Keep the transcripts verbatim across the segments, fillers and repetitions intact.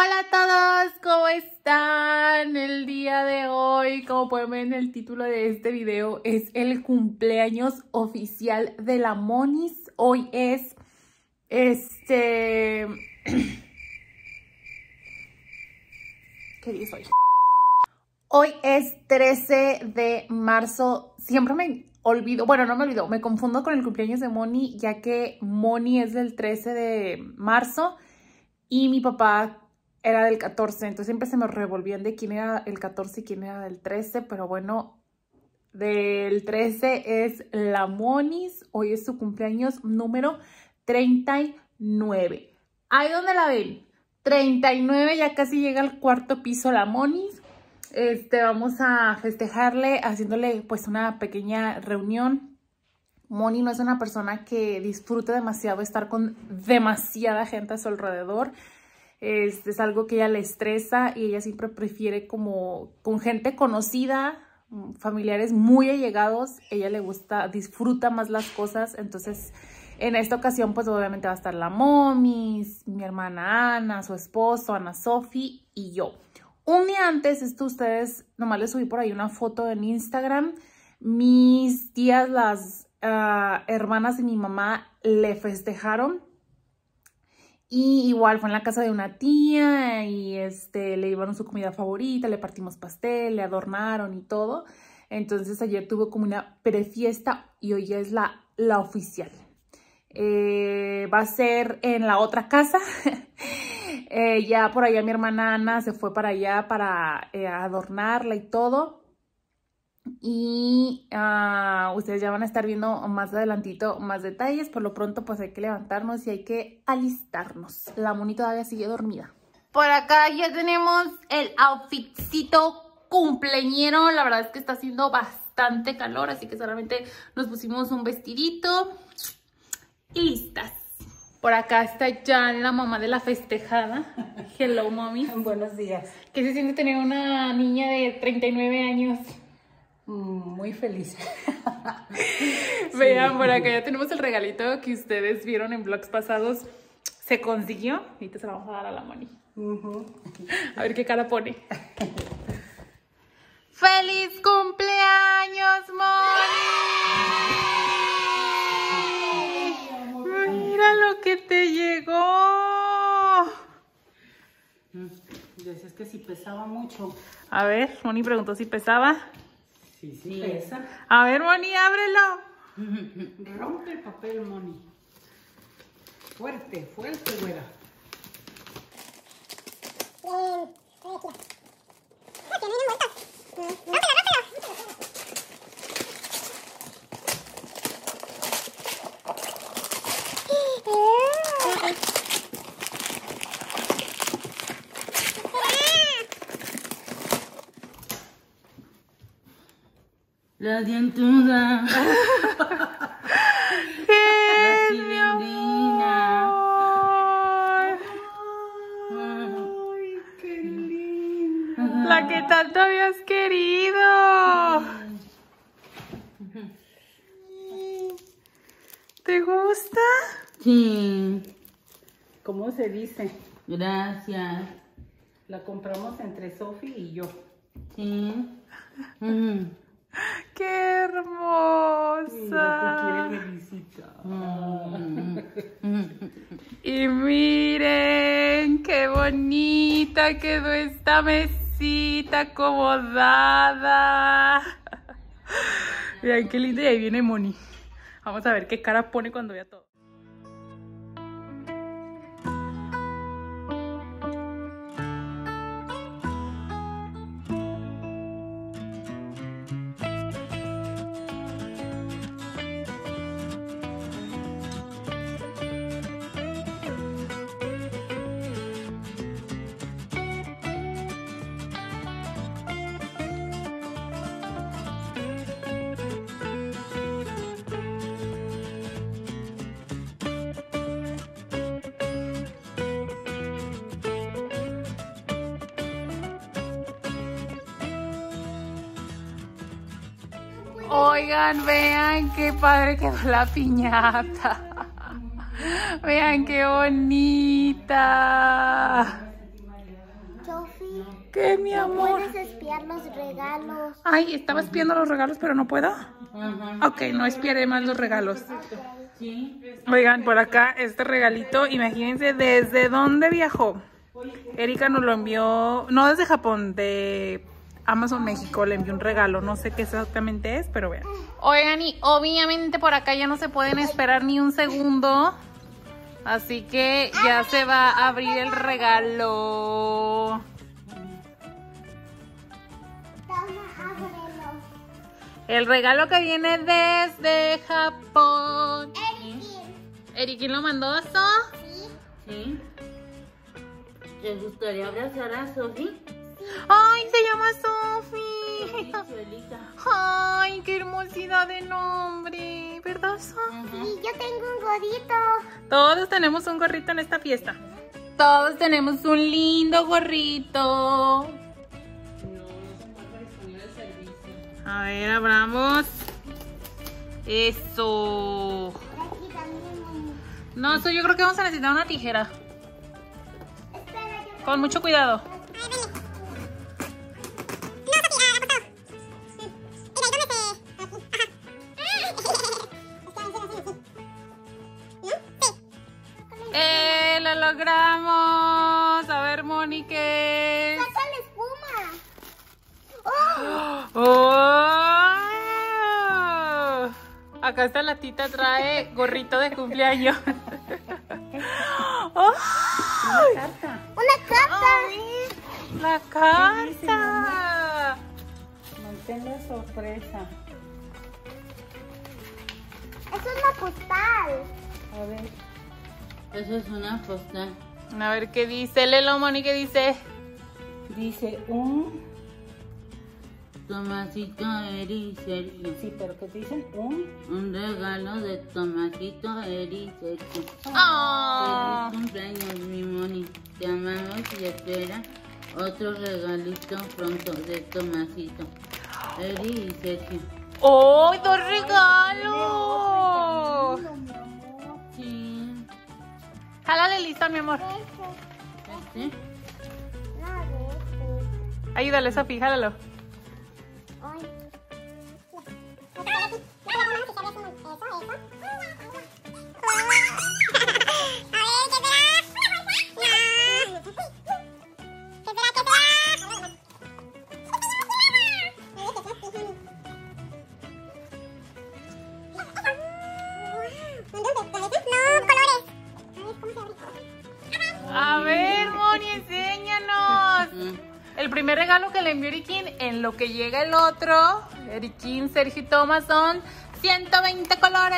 Hola a todos, ¿cómo están? El día de hoy, como pueden ver en el título de este video, es el cumpleaños oficial de la Monis. Hoy es, este... ¿Qué día es hoy? Hoy es trece de marzo. Siempre me olvido, bueno, no me olvido, me confundo con el cumpleaños de Moni, ya que Moni es del trece de marzo y mi papá era del catorce, entonces siempre se me revolvían de quién era el catorce y quién era del trece, pero bueno, del trece es la Monis. Hoy es su cumpleaños número treinta y nueve. Ahí donde la ven, treinta y nueve, ya casi llega al cuarto piso la Monis. Este, vamos a festejarle haciéndole pues una pequeña reunión. Moni no es una persona que disfrute demasiado estar con demasiada gente a su alrededor. Es, es algo que ella le estresa y ella siempre prefiere como con gente conocida, familiares muy allegados. Ella le gusta, disfruta más las cosas. Entonces, en esta ocasión, pues obviamente va a estar la Momis, mi hermana Ana, su esposo, Ana Sofi y yo. Un día antes, esto ustedes, nomás les subí por ahí una foto en Instagram. Mis tías, las uh, hermanas de mi mamá, le festejaron. Y igual fue en la casa de una tía y este, le llevaron su comida favorita, le partimos pastel, le adornaron y todo. Entonces ayer tuvo como una prefiesta y hoy ya es la, la oficial. Eh, va a ser en la otra casa. eh, ya por allá mi hermana Ana se fue para allá para eh, adornarla y todo. Y uh, ustedes ya van a estar viendo más adelantito más detalles. Por lo pronto pues hay que levantarnos y hay que alistarnos. La Moni todavía sigue dormida. Por acá ya tenemos el outfitcito cumpleañero. La verdad es que está haciendo bastante calor, así que solamente nos pusimos un vestidito y listas. Por acá está ya la mamá de la festejada. Hello, mami. Buenos días. ¿Qué se siente tener una niña de treinta y nueve años? Muy feliz. Vean, sí. Por acá ya tenemos el regalito que ustedes vieron en vlogs pasados. Se consiguió. Ahorita se lo vamos a dar a la Moni. Uh-huh. A ver qué cara pone. ¡Feliz cumpleaños, Moni! ¡Mira lo que te llegó! Dices que si pesaba mucho. A ver, Moni preguntó si pesaba. Sí, sí pesa. A ver, Moni, ábrelo. Rompe el papel, Moni. Fuerte, fuerte, güera. La dientuda. La cilindrina. Ay, qué linda. La que tanto habías querido. ¿Te gusta? Sí. ¿Cómo se dice? Gracias. La compramos entre Sofi y yo. Sí. Mm. ¡Qué hermosa! Mira, te quiere visita. Y miren qué bonita quedó esta mesita acomodada. Miren qué linda, y ahí viene Moni. Vamos a ver qué cara pone cuando vea todo. Oigan, vean qué padre quedó la piñata. Vean qué bonita. Sofi, ¿Qué, mi amor? puedes espiar los regalos. Ay, estaba espiando los regalos, pero no puedo. Ajá. Ok, no espiaré más los regalos. Sí. Oigan, por acá este regalito, imagínense desde dónde viajó. Erika nos lo envió, no desde Japón, de Amazon México, le envió un regalo, no sé qué exactamente es, pero vean. Oigan, y obviamente por acá ya no se pueden esperar ni un segundo, así que ya se va a abrir el regalo. Toma, ábrelo. El regalo que viene desde Japón. ¿Erikin lo mandó eso? Sí. ¿Te gustaría abrazar a Sofi? ¡Ay, se llama Sofi! Cholita. ¡Ay, qué hermosidad de nombre! ¿Verdad, Sofi? Y yo tengo un gorrito. Todos tenemos un gorrito en esta fiesta. Todos tenemos un lindo gorrito. A ver, abramos. Eso. Aquí también. No, eso yo creo que vamos a necesitar una tijera. Espera, yo. Con mucho cuidado. ¡Eh! ¡Lo logramos! A ver, Moni, ¿qué es? ¡Saca la espuma! ¡Oh! ¡Oh! Acá esta latita trae gorrito de cumpleaños. ¡Oh! ¡Una carta! ¡Ay! ¡La carta! Mantén la sorpresa. Es una postal. A ver. Eso es una postal. A ver qué dice. Lelo, Moni, ¿qué dice? Dice un... Tomasito Eri Sergio. Sí, pero ¿qué dicen? Un... Un regalo de Tomasito Eri Sergio. ¡Oh! Feliz cumpleaños, mi Moni. Te amamos y espera otro regalito pronto de Tomasito Eri y Sergio. ¡Oh, dos regalos! Sí. Jálale lista, mi amor. ¿Sí? No, de este. Ayúdale, Sofi, jálalo. Ay. A ver, Moni, enséñanos. Mm. El primer regalo que le envió Erikin, en lo que llega el otro, Erikin, Sergio y Tomás, son ciento veinte colores.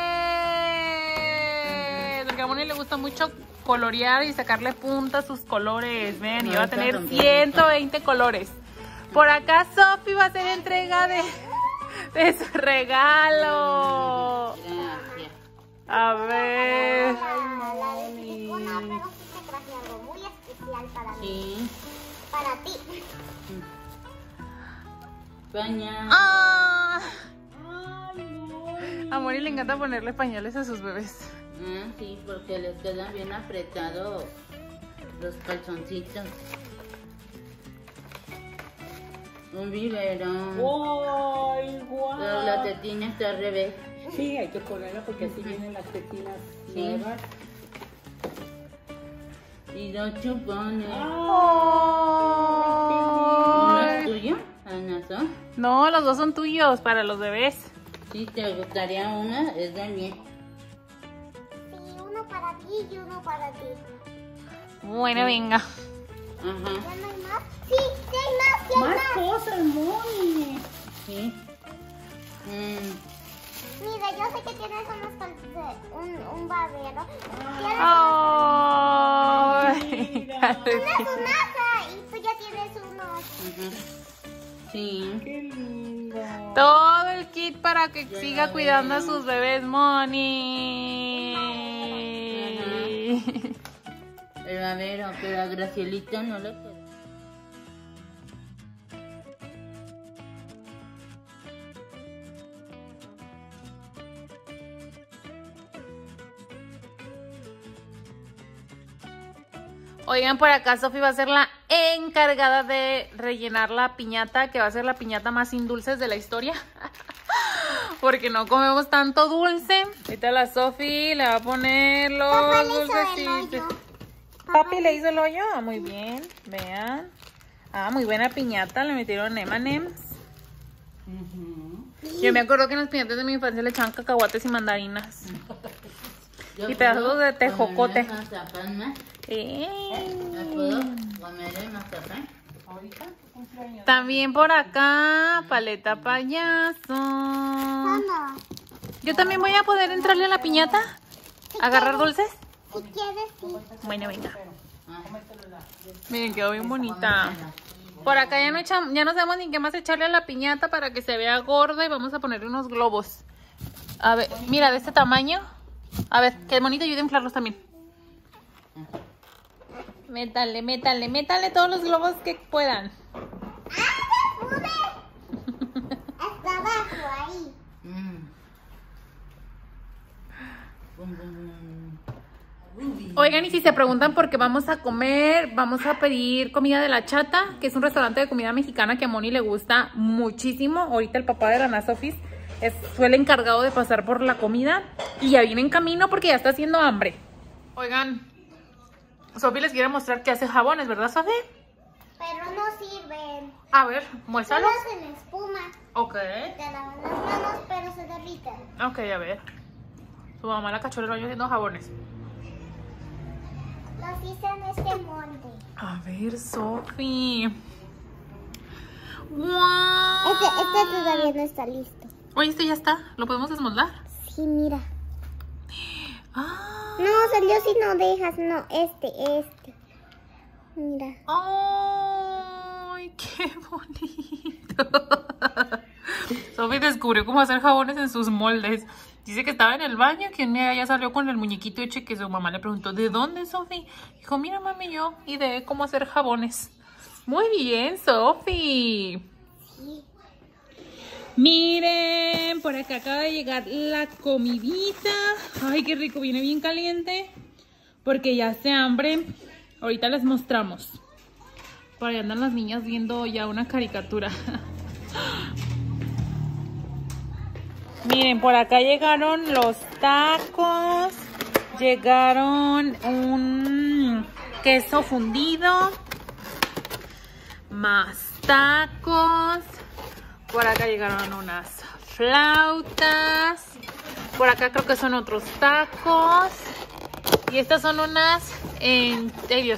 Porque a Moni le gusta mucho colorear y sacarle punta a sus colores. Vean, y No, va a está tener rompiendo. ciento veinte colores. Por acá Sofi va a hacer entrega de, de su regalo. Gracias. A ver. La, la de silicona, pero sí te traje algo muy especial para mí. Sí. Para ti. Pañal. Ah. A Moni le encanta ponerle pañales a sus bebés. Ah, sí, porque les quedan bien apretados los calzoncitos. Un biberón. ¡Ay, guau! Pero la tetina está al revés. Sí, hay que ponerla porque así vienen las tetinas Sí. nuevas. Y dos chupones. Oh. ¿Uno es tuyo, Ana Sol? No, los dos son tuyos para los bebés. Si te gustaría una, es de miel. Sí, uno para ti y uno para ti. Bueno, venga. Ajá. ¿Ya no hay más? Sí, sí hay más, sí hay Más más. cosas, Moni. Sí. Mm. Mira, yo sé que tienes unos cal- de- un, un babero. Tienes Ay. una sonaja y tú ya tienes unos. Ajá. Sí. ¡Qué lindo! Todo el kit para que siga cuidando a sus bebés, Moni. El babero, pero a Gracielita no le queda. Oigan, por acá Sofi va a hacer la encargada de rellenar la piñata, que va a ser la piñata más sin dulces de la historia. Porque no comemos tanto dulce. Ahorita la Sofi le va a poner los Papá le hizo el dulcecitos. hoyo. Papi le hizo el hoyo. Ah, muy bien. Vean. Ah, muy buena piñata. Le metieron eme and eme's. Yo me acuerdo que en las piñatas de mi infancia le echaban cacahuates y mandarinas. Yo Y pedazos puedo de tejocote. comerme mazapán más. Eh. ¿Me puedo comer el mazapán? Ahorita, tu cumpleaños. También por acá, paleta payaso. Mamá, Yo también voy a poder entrarle a la piñata. ¿Agarrar dulces? si quieres, sí. Bueno, venga. Ah, Miren, quedó bien bonita. Por acá ya no, echamos, ya no sabemos ni qué más echarle a la piñata para que se vea gorda y vamos a ponerle unos globos. A ver, mira, de este tamaño. A ver, qué bonito, ayuda a inflarlos también. Métale, métale, métale todos los globos que puedan. ¡Ah, no pude! Hasta abajo, ahí. mm. Bum, bum, bum. Ruby. Oigan, y si se preguntan por qué vamos a comer, vamos a pedir comida de La Chata, que es un restaurante de comida mexicana que a Moni le gusta muchísimo. Ahorita el papá de la Ana Sofis es, fue el encargado de pasar por la comida y ya viene en camino porque ya está haciendo hambre. Oigan, Sofi les quiere mostrar que hace jabones, ¿verdad, Sofi? Pero no sirven. A ver, Solo muéstralos. hacen espuma. Ok, Te lavan las manos, pero se derriten. ok, a ver. Su mamá la cachó el baño haciendo jabones. Los hice en este molde. A ver, Sofi. ¡Wow! Este, este todavía no está listo. Oye, este ya está. ¿Lo podemos desmoldar? Sí, mira. ¡Ah! No, salió si no dejas. No, este, este. Mira. ¡Ay, qué bonito! Sofi descubrió cómo hacer jabones en sus moldes. Dice que estaba en el baño, que ya salió con el muñequito hecho y que su mamá le preguntó, ¿de dónde, Sofi? Dijo, mira, mami, yo ideé cómo hacer jabones. Muy bien, Sofi. Sí. Miren, por acá acaba de llegar la comidita. Ay, qué rico, viene bien caliente. Porque ya hace hambre. Ahorita les mostramos. Por ahí andan las niñas viendo ya una caricatura. Miren, por acá llegaron los tacos. Llegaron un queso fundido. Más tacos. Por acá llegaron unas flautas. Por acá creo que son otros tacos. Y estas son unas en... ay, Dios.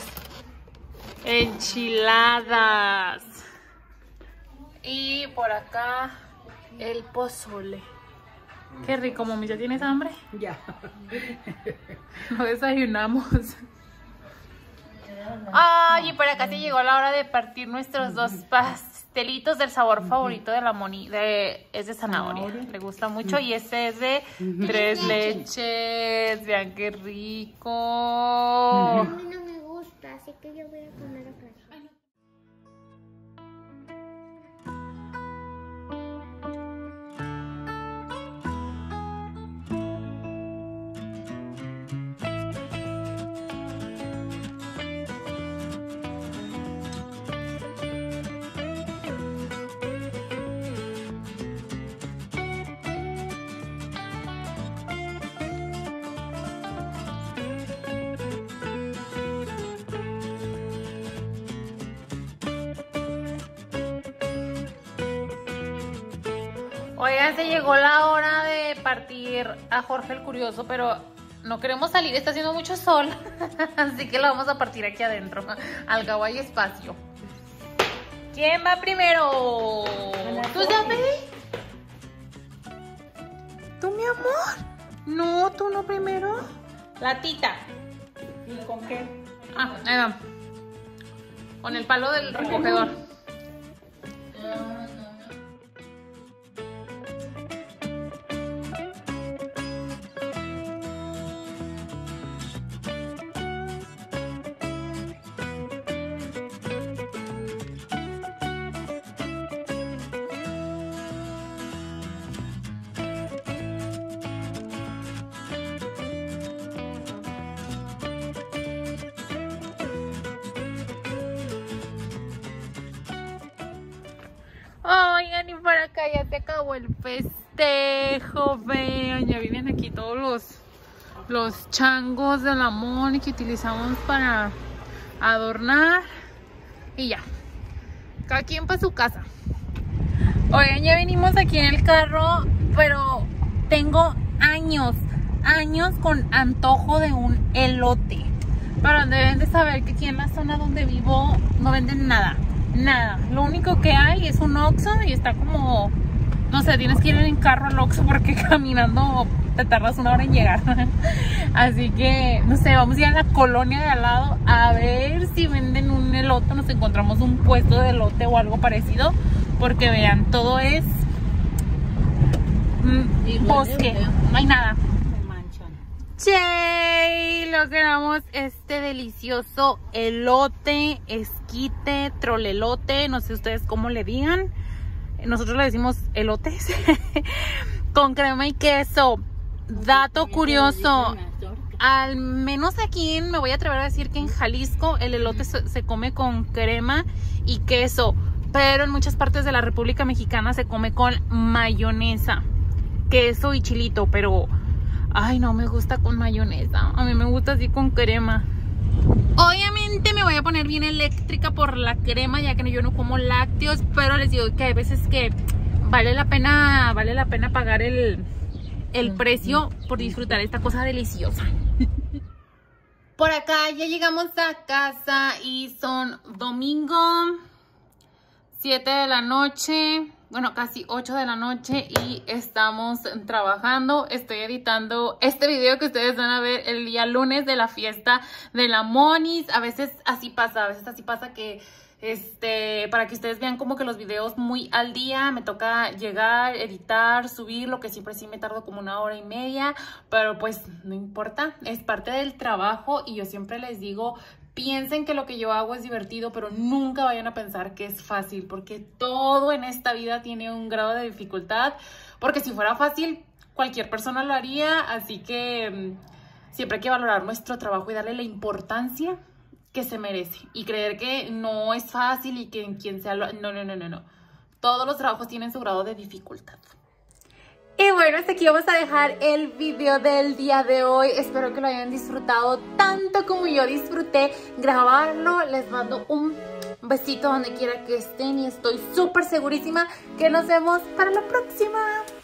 Enchiladas. Y por acá el pozole. Qué rico, mami. ¿Ya tienes hambre? Ya. No desayunamos. Ay, y por acá se llegó la hora de partir nuestros dos pastelitos del sabor favorito de la Moni. De, es de zanahoria. Zanahoria. Le gusta mucho. Y este es de tres leches. Vean qué rico. A mí no me gusta, así que yo voy a comer otra. Oigan, se llegó la hora de partir a Jorge el Curioso, pero no queremos salir, está haciendo mucho sol. Así que lo vamos a partir aquí adentro. Al cabo hay espacio. ¿Quién va primero? ¿Tú, Sofi? ¿Tú, mi amor? No, tú no primero. La tita. ¿Y con qué? Ah, ahí va. Con el palo del recogedor. el festejo. Vean, ya vienen aquí todos los, los changos de la Moni que utilizamos para adornar. Y ya, cada quien para su casa. Oigan, ya venimos aquí en el carro, pero tengo años, años con antojo de un elote. Pero deben de saber que aquí en la zona donde vivo no venden nada, nada. Lo único que hay es un Oxxo y está como, no sé, tienes que ir en carro al Oxxo porque caminando te tardas una hora en llegar. Así que, no sé, vamos a ir a la colonia de al lado a ver si venden un elote. Nos encontramos un puesto de elote o algo parecido. Porque vean, todo es mm, bosque, no hay nada. Che, logramos este delicioso elote, esquite, trolelote, no sé ustedes cómo le digan. Nosotros le decimos elotes con crema y queso. Dato curioso, al menos aquí me voy a atrever a decir que en Jalisco el elote se, se come con crema y queso, pero en muchas partes de la República Mexicana se come con mayonesa, queso y chilito, pero ay, no me gusta con mayonesa, a mí me gusta así con crema. Obviamente me voy a poner bien eléctrica por la crema, ya que yo no como lácteos, pero les digo que hay veces que vale la pena, vale la pena pagar el, el precio por disfrutar esta cosa deliciosa. Por acá ya llegamos a casa y son domingo, siete de la noche, bueno, casi ocho de la noche, y estamos trabajando. Estoy editando este video que ustedes van a ver el día lunes de la fiesta de la Monis. A veces así pasa, a veces así pasa que, este, para que ustedes vean como que los videos muy al día, me toca llegar, editar, subir, lo que siempre sí me tardo como una hora y media, pero pues no importa, es parte del trabajo y yo siempre les digo, piensen que lo que yo hago es divertido, pero nunca vayan a pensar que es fácil, porque todo en esta vida tiene un grado de dificultad, porque si fuera fácil, cualquier persona lo haría, así que siempre hay que valorar nuestro trabajo y darle la importancia que se merece, y creer que no es fácil y que en quien sea lo... No, no, no, no, no. Todos los trabajos tienen su grado de dificultad. Y bueno, hasta aquí vamos a dejar el video del día de hoy. Espero que lo hayan disfrutado tanto como yo disfruté grabarlo. Les mando un besito donde quiera que estén y estoy súper segurísima que nos vemos para la próxima.